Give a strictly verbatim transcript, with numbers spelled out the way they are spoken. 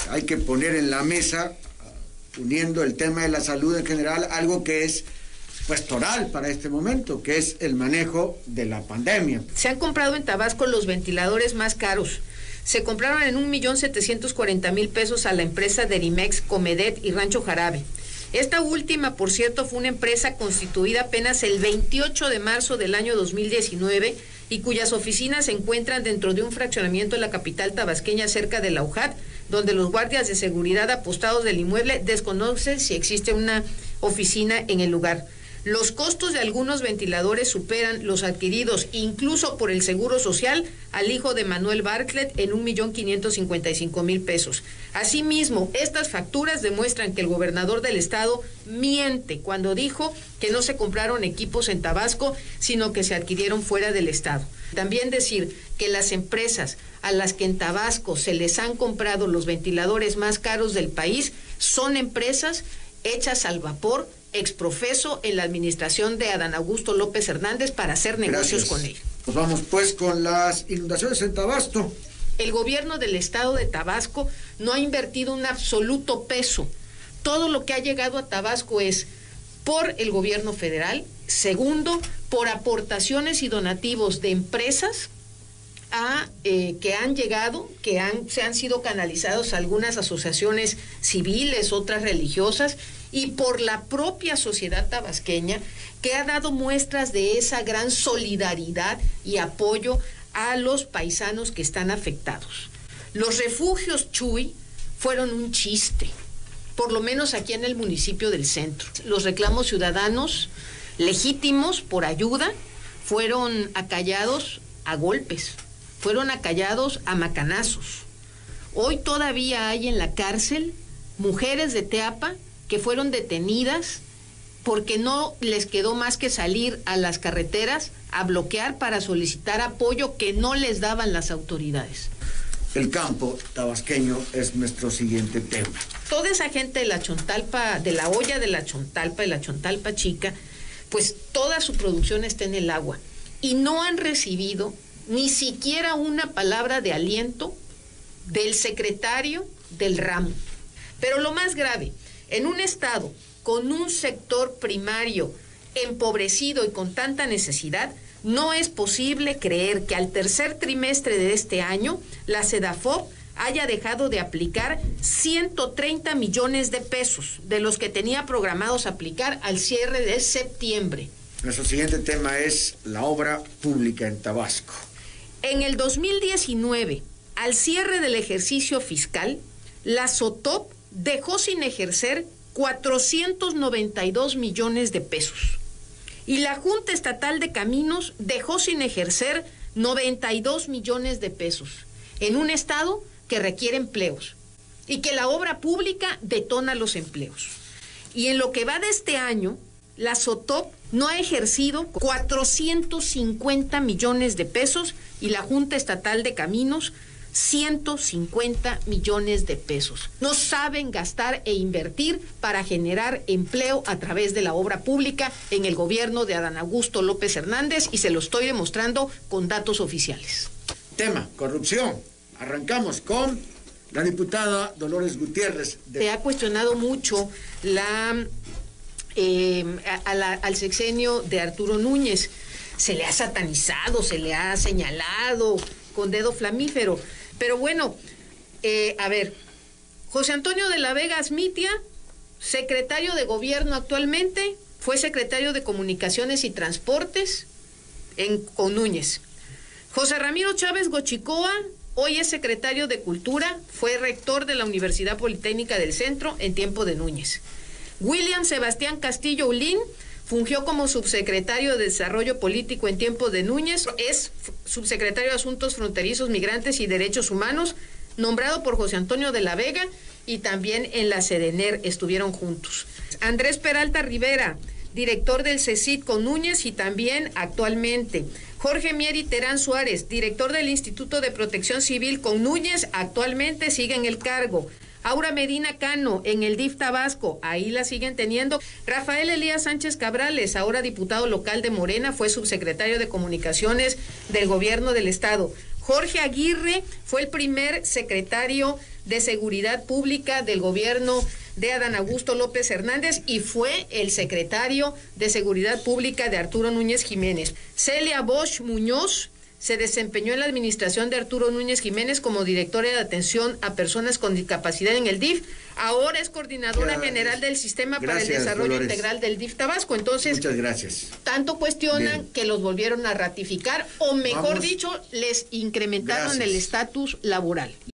hay que poner en la mesa, uniendo el tema de la salud en general, algo que es pues toral para este momento, que es el manejo de la pandemia. Se han comprado en Tabasco los ventiladores más caros. Se compraron en un millón setecientos cuarenta mil pesos a la empresa Derimex, Comedet y Rancho Jarabe. Esta última, por cierto, fue una empresa constituida apenas el veintiocho de marzo del año dos mil diecinueve y cuyas oficinas se encuentran dentro de un fraccionamiento de la capital tabasqueña cerca de la U J A T, donde los guardias de seguridad apostados del inmueble desconocen si existe una oficina en el lugar. Los costos de algunos ventiladores superan los adquiridos, incluso por el Seguro Social, al hijo de Manuel Bartlett en un millón quinientos cincuenta y cinco mil pesos. Asimismo, estas facturas demuestran que el gobernador del estado miente cuando dijo que no se compraron equipos en Tabasco, sino que se adquirieron fuera del estado. También decir que las empresas a las que en Tabasco se les han comprado los ventiladores más caros del país son empresas hechas al vapor, exprofeso en la administración de Adán Augusto López Hernández para hacer negocios Gracias. con él. Nos vamos pues con las inundaciones en Tabasco. El gobierno del estado de Tabasco no ha invertido un absoluto peso. Todo lo que ha llegado a Tabasco es por el gobierno federal, segundo, por aportaciones y donativos de empresas a, eh, que han llegado, que han, se han sido canalizados a algunas asociaciones civiles, otras religiosas, y por la propia sociedad tabasqueña, que ha dado muestras de esa gran solidaridad y apoyo a los paisanos que están afectados. Los refugios Chuy fueron un chiste, por lo menos aquí en el municipio del centro. Los reclamos ciudadanos legítimos por ayuda fueron acallados a golpes, fueron acallados a macanazos. Hoy todavía hay en la cárcel mujeres de Teapa que fueron detenidas porque no les quedó más que salir a las carreteras a bloquear para solicitar apoyo que no les daban las autoridades. El campo tabasqueño es nuestro siguiente tema. Toda esa gente de la Chontalpa, de la olla de la Chontalpa, de la Chontalpa Chica, pues toda su producción está en el agua y no han recibido ni siquiera una palabra de aliento del secretario del ramo. Pero lo más grave, en un estado con un sector primario empobrecido y con tanta necesidad, no es posible creer que al tercer trimestre de este año la SEDAFOP haya dejado de aplicar ciento treinta millones de pesos de los que tenía programados aplicar al cierre de septiembre. Nuestro siguiente tema es la obra pública en Tabasco. En el dos mil diecinueve, al cierre del ejercicio fiscal, la SOTOP dejó sin ejercer cuatrocientos noventa y dos millones de pesos. Y la Junta Estatal de Caminos dejó sin ejercer noventa y dos millones de pesos en un estado que requiere empleos y que la obra pública detona los empleos. Y en lo que va de este año, la SOTOP no ha ejercido cuatrocientos cincuenta millones de pesos y la Junta Estatal de Caminos ciento cincuenta millones de pesos. No saben gastar e invertir para generar empleo a través de la obra pública en el gobierno de Adán Augusto López Hernández y se lo estoy demostrando con datos oficiales. Tema, corrupción. Arrancamos con la diputada Dolores Gutiérrez. De... Se ha cuestionado mucho la, eh, a, a la, al sexenio de Arturo Núñez. Se le ha satanizado, se le ha señalado con dedo flamífero. Pero bueno, eh, a ver, José Antonio de la Vega Asmitia, secretario de gobierno actualmente, fue secretario de Comunicaciones y Transportes en, con Núñez. José Ramiro Chávez Gochicoa, hoy es secretario de Cultura, fue rector de la Universidad Politécnica del Centro en tiempo de Núñez. William Sebastián Castillo Ulín fungió como subsecretario de Desarrollo Político en tiempo de Núñez, es subsecretario de Asuntos Fronterizos, Migrantes y Derechos Humanos, nombrado por José Antonio de la Vega, y también en la Sedener estuvieron juntos. Andrés Peralta Rivera, director del CECIT con Núñez y también actualmente. Jorge Mieri Terán Suárez, director del Instituto de Protección Civil con Núñez, actualmente sigue en el cargo. Aura Medina Cano, en el D I F Tabasco, ahí la siguen teniendo. Rafael Elías Sánchez Cabrales, ahora diputado local de Morena, fue subsecretario de Comunicaciones del Gobierno del Estado. Jorge Aguirre fue el primer secretario de Seguridad Pública del gobierno de Adán Augusto López Hernández y fue el secretario de Seguridad Pública de Arturo Núñez Jiménez. Celia Bosch Muñoz se desempeñó en la administración de Arturo Núñez Jiménez como directora de atención a personas con discapacidad en el D I F. Ahora es coordinadora gracias. general del Sistema gracias, para el Desarrollo Dolores. Integral del D I F Tabasco. Entonces, muchas gracias. Tanto cuestionan Bien. que los volvieron a ratificar, o mejor Vamos. dicho, les incrementaron gracias. el estatus laboral.